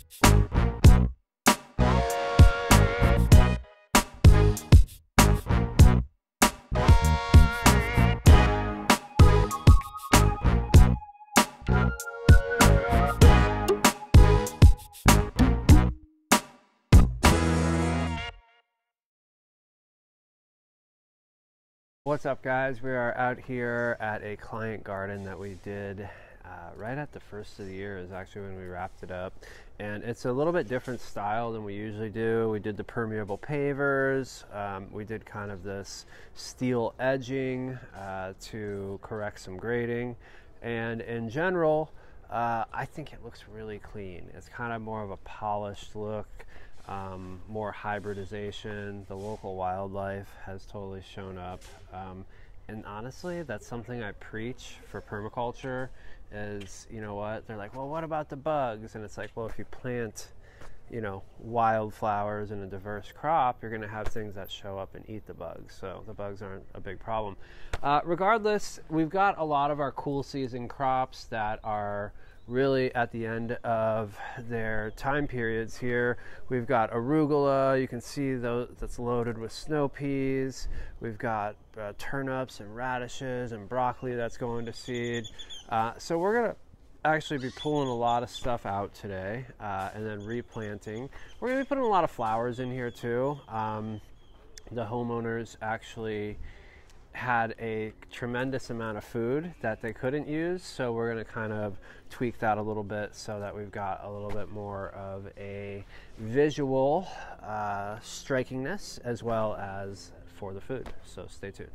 What's up, guys? We are out here at a client garden that we did right at the first of the year is actually when we wrapped it up, and it's a little bit different style than we usually do. We did the permeable pavers, we did kind of this steel edging to correct some grading, and in general I think it looks really clean. It's kind of more of a polished look, more hybridization. The local wildlife has totally shown up, and honestly, that's something I preach for permaculture is, you know what, they're like, well, what about the bugs? And it's like, well, if you plant, you know, wildflowers in a diverse crop, you're going to have things that show up and eat the bugs, so the bugs aren't a big problem. Regardless, we've got a lot of our cool season crops that are really at the end of their time periods here. We've got arugula, you can see that's loaded with snow peas. We've got turnips and radishes and broccoli that's going to seed. So we're going to actually be pulling a lot of stuff out today and then replanting. We're going to be putting a lot of flowers in here too. The homeowners actually had a tremendous amount of food that they couldn't use, so we're going to kind of tweak that a little bit so that we've got a little bit more of a visual strikingness as well as for the food, so stay tuned.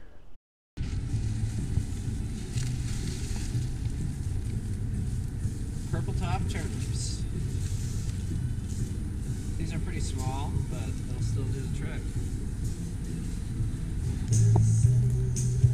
Purple top turnips. These are pretty small, but they'll still do the trick.